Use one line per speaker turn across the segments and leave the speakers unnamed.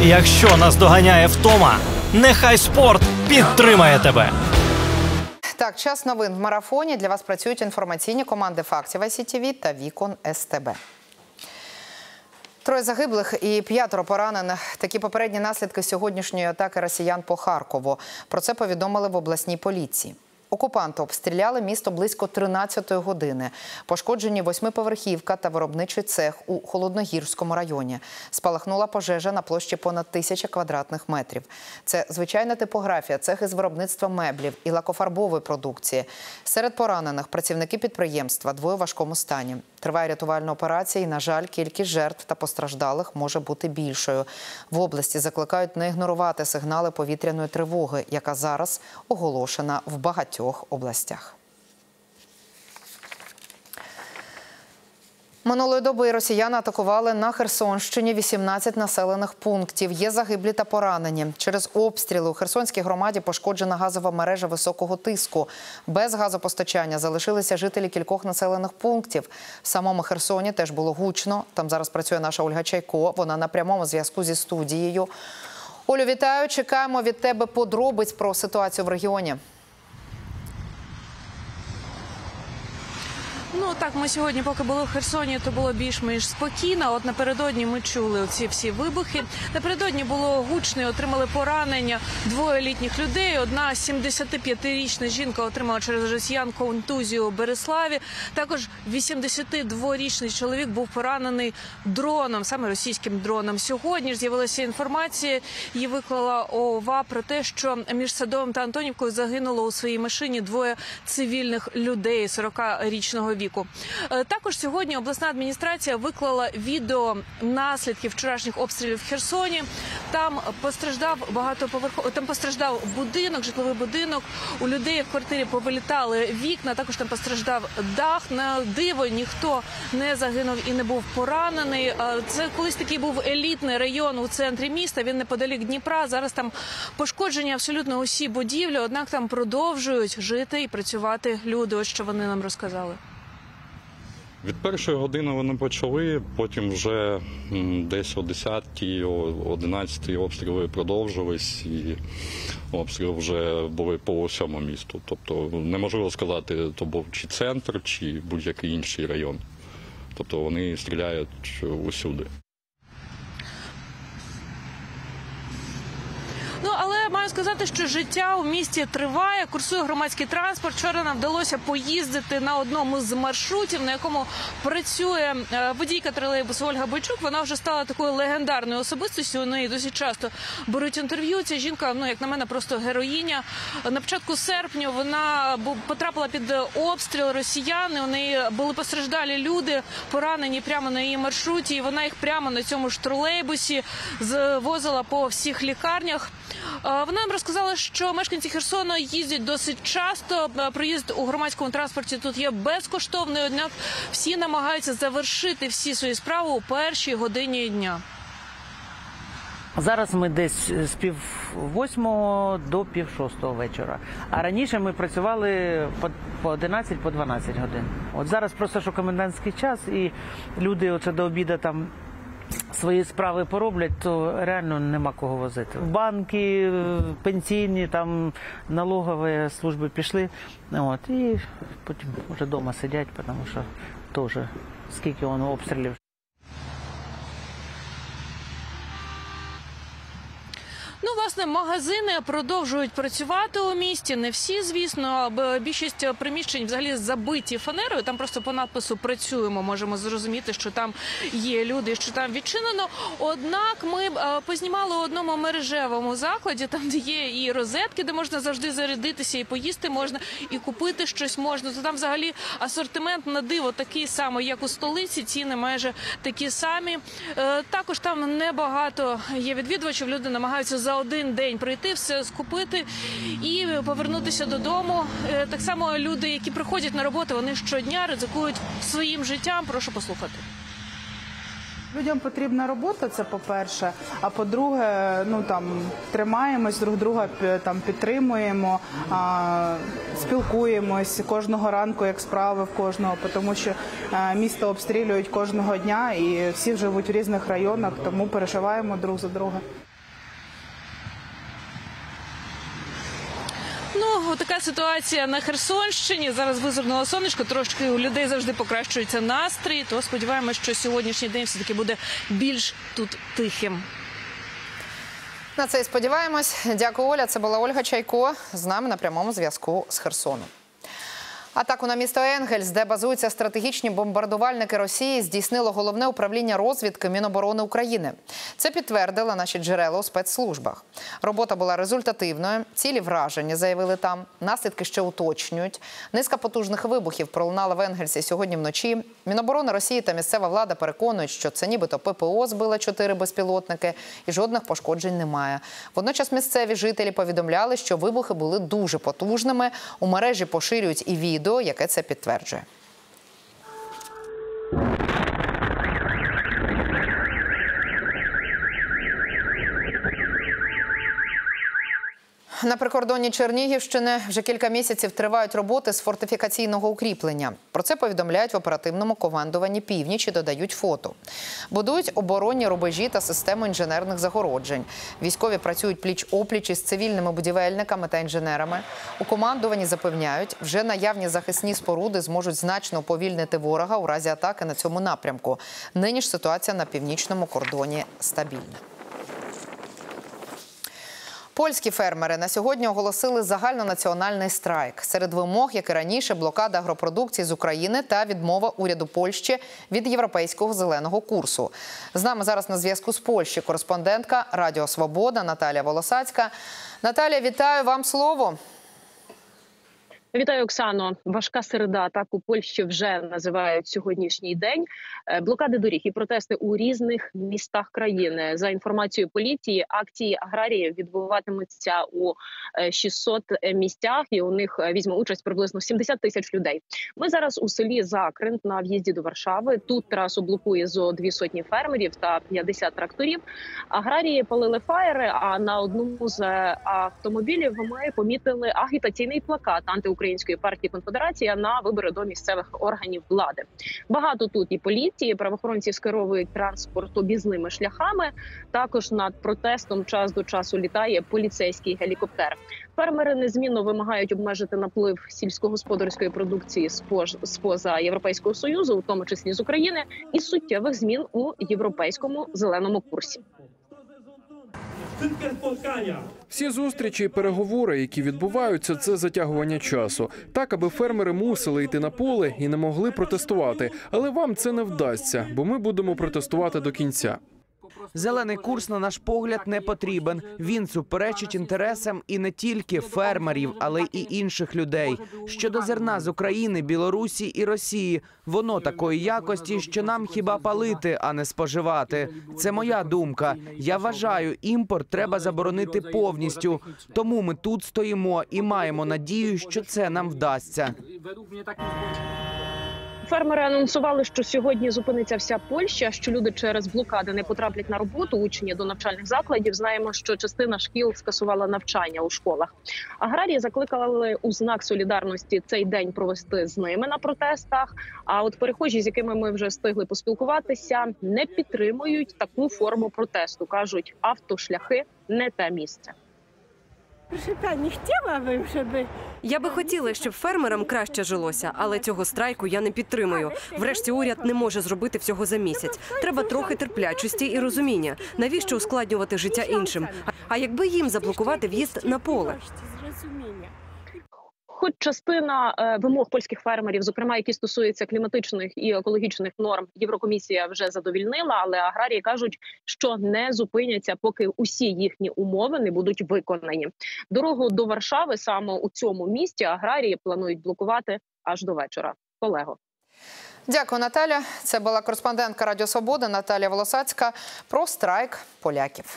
Якщо наздоганяє втома, нехай спорт підтримає тебе.
Так, час новин в марафоні. Для вас працюють інформаційні команди фактів ICTV та Вікон СТБ. 3 загиблих і 5 поранених. Такі попередні наслідки сьогоднішньої атаки росіян по Харкову. Про це повідомили в обласній поліції. Окупанти обстріляли місто близько 13-ї години. Пошкоджені 8-поверхівка та виробничий цех у Холодногірському районі. Спалахнула пожежа на площі понад 1000 квадратних метрів. Це звичайна типографія, цех із виробництва меблів і лакофарбової продукції. Серед поранених працівники підприємства, 2 у важкому стані. Триває рятувальна операція і, на жаль, кількість жертв та постраждалих може бути більшою. В області закликають не ігнорувати сигнали повітряної тривоги, яка зараз оголошена в багатьох областях. Минулої доби росіяни атакували на Херсонщині 18 населених пунктів. Є загиблі та поранені. Через обстріли у Херсонській громаді пошкоджена газова мережа високого тиску. Без газопостачання залишилися жителі кількох населених пунктів. В самому Херсоні теж було гучно. Там зараз працює наша Ольга Чайко. Вона на прямому зв'язку зі студією. Олю, вітаю. Чекаємо від тебе подробиць про ситуацію в регіоні.
Ну так, ми сьогодні, поки були в Херсоні, то було більш-менш спокійно. От напередодні ми чули оці всі вибухи. Напередодні було гучно, отримали поранення 2 літніх людей. Одна 75-річна жінка отримала через росіян контузію у Береславі. Також 82-річний чоловік був поранений дроном, саме російським дроном. Сьогодні ж з'явилася інформація, її виклала ОВА про те, що між Садовим та Антонівкою загинуло у своїй машині 2 цивільних людей 40-річного віку. Також сьогодні обласна адміністрація виклала відео наслідків вчорашніх обстрілів в Херсоні. Там постраждав будинок, житловий будинок. У людей в квартирі повилітали вікна, також там постраждав дах. На диво ніхто не загинув і не був поранений. Це колись такий був елітний район у центрі міста, він неподалік Дніпра. Зараз там пошкоджені абсолютно усі будівлі, однак там продовжують жити і працювати люди. Ось що вони нам розказали.
Від першої години вони почали, потім вже десь о 10-й, о 11-й обстріли продовжились, і обстріли вже були по всьому місту. Тобто неможливо сказати, то був чи центр, чи будь-який інший район. Тобто вони стріляють усюди.
Ну, але маю сказати, що життя у місті триває, курсує громадський транспорт. Вчора нам вдалося поїздити на одному з маршрутів, на якому працює водійка тролейбусу Ольга Бойчук. Вона вже стала такою легендарною особистістю, у неї досить часто беруть інтерв'ю. Ця жінка, ну, як на мене, просто героїня. На початку серпня вона потрапила під обстріл росіян, у неї були постраждалі люди, поранені прямо на її маршруті, і вона їх прямо на цьому ж тролейбусі звозила по всіх лікарнях. Вона нам розказала, що мешканці Херсону їздять досить часто. Проїзд у громадському транспорті тут є безкоштовний, однак всі намагаються завершити всі свої справи у першій годині дня.
Зараз ми десь з 7:30 до 5:30 вечора. А раніше ми працювали по 11, по 12 годин. От зараз просто що комендантський час, і люди оце до обіду там свої справи пороблять, то реально нема кого возити. Банки, пенсійні, там налогові служби пішли, от, і потім вже вдома сидять, тому що теж скільки воно обстрілів.
Ну, власне, магазини продовжують працювати у місті. Не всі, звісно, більшість приміщень взагалі забиті фанерою. Там просто по надпису «Працюємо» можемо зрозуміти, що там є люди, що там відчинено. Однак ми познімали у одному мережевому закладі, там де є і розетки, де можна завжди зарядитися, і поїсти можна, і купити щось можна. То там взагалі асортимент на диво такий самий, як у столиці, ціни майже такі самі. Також там небагато є відвідувачів, люди намагаються за один день прийти, все скупити і повернутися додому. Так само люди, які приходять на роботу, вони щодня ризикують своїм життям. Прошу послухати.
Людям потрібна робота, це по-перше, а по-друге, ну там тримаємось, друг друга там підтримуємо, спілкуємось кожного ранку, як справи в кожного, тому що місто обстрілюють кожного дня і всі живуть в різних районах, тому переживаємо друг за друга.
Маємо така ситуація на Херсонщині. Зараз визирнуло сонечко, трошки у людей завжди покращується настрій. То сподіваємось, що сьогоднішній день все-таки буде більш тут тихим.
На це і сподіваємось. Дякую, Оля. Це була Ольга Чайко з нами на прямому зв'язку з Херсону. Атаку на місто Енгельс, де базуються стратегічні бомбардувальники Росії, здійснило Головне управління розвідки Міноборони України. Це підтвердили наші джерела у спецслужбах. Робота була результативною, цілі враження, заявили там. Наслідки ще уточнюють. Низка потужних вибухів пролунала в Енгельсі сьогодні вночі. Міноборони Росії та місцева влада переконують, що це нібито ППО збили 4 безпілотники і жодних пошкоджень немає. Водночас місцеві жителі повідомляли, що вибухи були дуже потужними. У мережі поширюють і відео, яке це підтверджує. На прикордонні Чернігівщини вже кілька місяців тривають роботи з фортифікаційного укріплення. Про це повідомляють в оперативному командуванні «Північ» і додають фото. Будують оборонні рубежі та систему інженерних загороджень. Військові працюють пліч-опліч із цивільними будівельниками та інженерами. У командуванні запевняють, вже наявні захисні споруди зможуть значно уповільнити ворога у разі атаки на цьому напрямку. Нині ж ситуація на північному кордоні стабільна. Польські фермери на сьогодні оголосили загальнонаціональний страйк. Серед вимог, як і раніше, блокада агропродукції з України та відмова уряду Польщі від європейського зеленого курсу. З нами зараз на зв'язку з Польщі кореспондентка Радіо Свобода Наталія Волосацька. Наталія, вітаю, вам слово.
Вітаю, Оксано. Важка середа. Так у Польщі вже називають сьогоднішній день. Блокади доріг і протести у різних містах країни. За інформацією поліції, акції аграріїв відбуватимуться у 600 місцях, і у них візьме участь приблизно 70 тисяч людей. Ми зараз у селі Закрент на в'їзді до Варшави. Тут трасу блокує зо 200 фермерів та 50 тракторів. Аграрії палили фаєри, а на одному з автомобілів ми помітили агітаційний плакат антиукраїнської партії «Конфедерація» на вибори до місцевих органів влади. Багато тут і поліції, правоохоронці скеровують транспорт об'їзними шляхами. Також над протестом час до часу літає поліцейський гелікоптер. Фермери незмінно вимагають обмежити наплив сільськогосподарської продукції з-поза Європейського Союзу, у тому числі з України, і суттєвих змін у європейському зеленому курсі.
Всі зустрічі і переговори, які відбуваються, це затягування часу. Так, аби фермери мусили йти на поле і не могли протестувати. Але вам це не вдасться, бо ми будемо протестувати до кінця.
Зелений курс, на наш погляд, не потрібен. Він суперечить інтересам і не тільки фермерів, але й інших людей. Щодо зерна з України, Білорусі і Росії, воно такої якості, що нам хіба палити, а не споживати. Це моя думка. Я вважаю, імпорт треба заборонити повністю. Тому ми тут стоїмо і маємо надію, що це нам вдасться.
Фермери анонсували, що сьогодні зупиниться вся Польща, що люди через блокади не потраплять на роботу, учні до навчальних закладів. Знаємо, що частина шкіл скасувала навчання у школах. Аграрії закликали у знак солідарності цей день провести з ними на протестах. А от перехожі, з якими ми вже встигли поспілкуватися, не підтримують таку форму протесту. Кажуть, автошляхи – не те місце.
Я би хотіла, щоб фермерам краще жилося, але цього страйку я не підтримую. Врешті уряд не може зробити всього за місяць. Треба трохи терплячості і розуміння. Навіщо ускладнювати життя іншим? А якби їм заблокувати в'їзд на поле?
Хоч частина вимог польських фермерів, зокрема, які стосуються кліматичних і екологічних норм, Єврокомісія вже задовільнила, але аграрії кажуть, що не зупиняться, поки усі їхні умови не будуть виконані. Дорогу до Варшави саме у цьому місті аграрії планують блокувати аж до вечора. Колего.
Дякую, Наталя. Це була кореспондентка Радіо Свобода Наталія Волосацька про страйк поляків.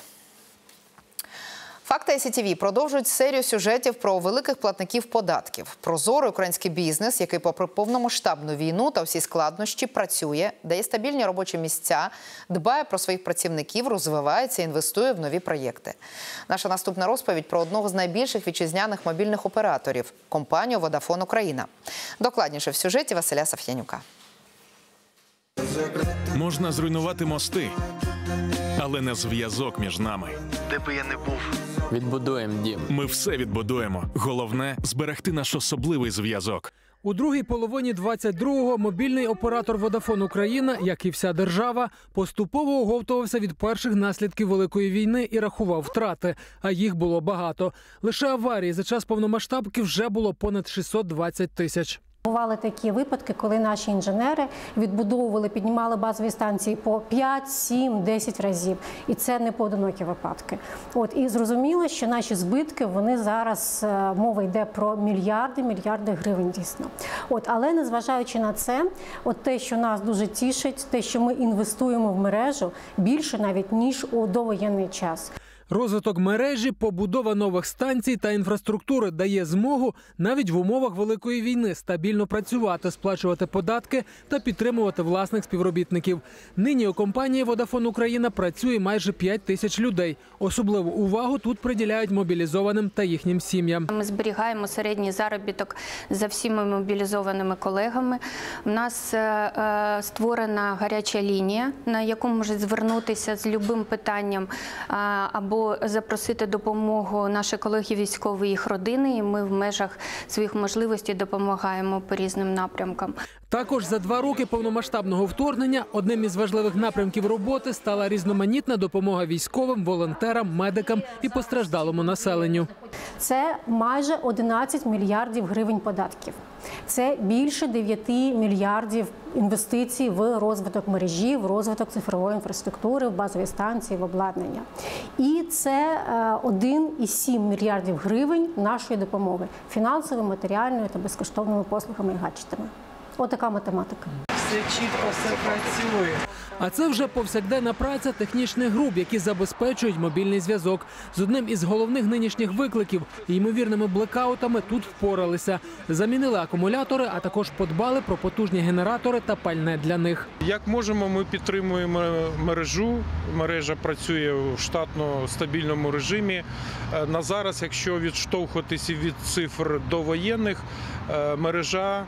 Факти СІТВ продовжують серію сюжетів про великих платників податків. Прозорий український бізнес, який попри повномасштабну війну та всі складнощі працює, дає стабільні робочі місця, дбає про своїх працівників, розвивається і інвестує в нові проєкти. Наша наступна розповідь про одного з найбільших вітчизняних мобільних операторів – компанію «Водафон Україна». Докладніше в сюжеті Василя Саф'янюка.
Можна зруйнувати мости, але не зв'язок між нами.
Де би я не був.
Відбудуємо дім.
Ми все відбудуємо. Головне – зберегти наш особливий зв'язок.
У другій половині 22-го мобільний оператор Vodafone Україна, як і вся держава, поступово оговтувався від перших наслідків Великої війни і рахував втрати, а їх було багато. Лише аварії за час повномасштабки вже було понад 620 тисяч.
Бували такі випадки, коли наші інженери відбудовували, піднімали базові станції по 5, 7, 10 разів. І це не поодинокі випадки. І зрозуміло, що наші збитки, вони зараз, мова йде про мільярди гривень дійсно. Але незважаючи на це, те, що нас дуже тішить, те, що ми інвестуємо в мережу більше навіть, ніж у довоєнний час.
Розвиток мережі, побудова нових станцій та інфраструктури дає змогу навіть в умовах Великої війни стабільно працювати, сплачувати податки та підтримувати власних співробітників. Нині у компанії Vodafone Україна працює майже 5 тисяч людей. Особливу увагу тут приділяють мобілізованим та їхнім сім'ям.
Ми зберігаємо середній заробіток за всіма мобілізованими колегами. У нас створена гаряча лінія, на яку можуть звернутися з будь-яким питанням або запросити допомогу наші колеги військові, їх родини, і ми в межах своїх можливостей допомагаємо по різним напрямкам.
Також за 2 роки повномасштабного вторгнення одним із важливих напрямків роботи стала різноманітна допомога військовим, волонтерам, медикам і постраждалому населенню.
Це майже 11 мільярдів гривень податків. Це більше 9 мільярдів інвестицій в розвиток мережі, в розвиток цифрової інфраструктури, в базові станції, в обладнання. І це 1,7 мільярдів гривень нашої допомоги фінансовою, матеріальною та безкоштовними послугами і гаджетами. Отака математика.
Все чітко, все працює. А це вже повсякденна праця технічних груп, які забезпечують мобільний зв'язок. З одним із головних нинішніх викликів – ймовірними блекаутами тут впоралися. Замінили акумулятори, а також подбали про потужні генератори та пальне для них.
Як можемо, ми підтримуємо мережу. Мережа працює в штатно стабільному режимі. На зараз, якщо відштовхуватися від цифр довоєнних, мережа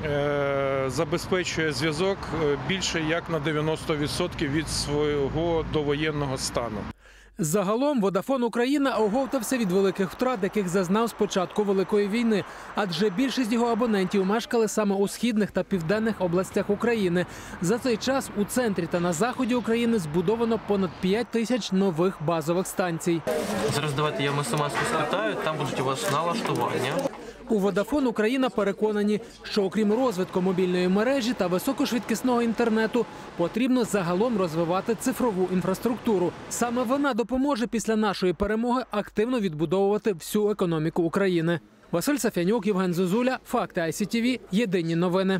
забезпечує зв'язок більше як на 90% від свого довоєнного стану.
Загалом Vodafone Україна оговтався від великих втрат, яких зазнав з початку Великої війни. Адже більшість його абонентів мешкали саме у східних та південних областях України. За цей час у центрі та на заході України збудовано понад 5 тисяч нових базових станцій.
Зараз давайте я смс-ку скатаю, там будуть у вас налаштування.
У Vodafone Україна переконані, що окрім розвитку мобільної мережі та високошвидкісного інтернету, потрібно загалом розвивати цифрову інфраструктуру. Саме вона допоможе після нашої перемоги активно відбудовувати всю економіку України. Василь Сафянюк, Євген Зозуля, Факти ICTV, Єдині новини.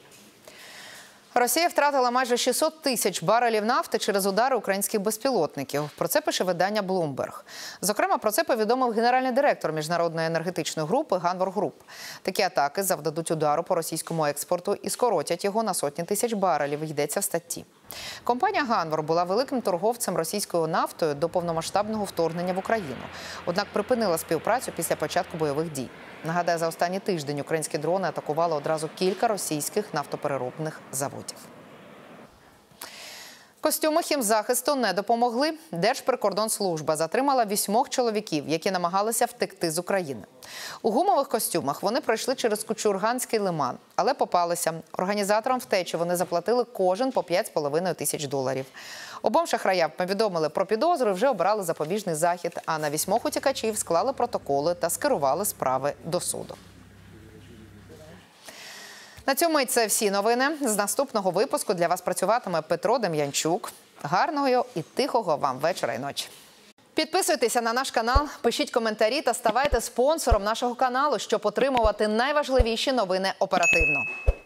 Росія втратила майже 600 тисяч барелів нафти через удари українських безпілотників. Про це пише видання Bloomberg. Зокрема, про це повідомив генеральний директор Міжнародної енергетичної групи Ганвор Груп. Такі атаки завдадуть удару по російському експорту і скоротять його на сотні тисяч барелів, йдеться в статті. Компанія Ганвор була великим торговцем російською нафтою до повномасштабного вторгнення в Україну. Однак припинила співпрацю після початку бойових дій. Нагадаю, за останній тиждень українські дрони атакували одразу кілька російських нафтопереробних заводів. Костюми хімзахисту не допомогли. Держприкордонслужба затримала 8 чоловіків, які намагалися втекти з України. У гумових костюмах вони пройшли через Кучурганський лиман, але попалися. Організаторам втечі вони заплатили кожен по $5,5 тисяч. Обом шахраям повідомили про підозру і вже обрали запобіжний захід, а на 8 утікачів склали протоколи та скерували справи до суду. На цьому і це всі новини. З наступного випуску для вас працюватиме Петро Дем'янчук. Гарного і тихого вам вечора і ночі. Підписуйтеся на наш канал, пишіть коментарі та ставайте спонсором нашого каналу, щоб отримувати найважливіші новини оперативно.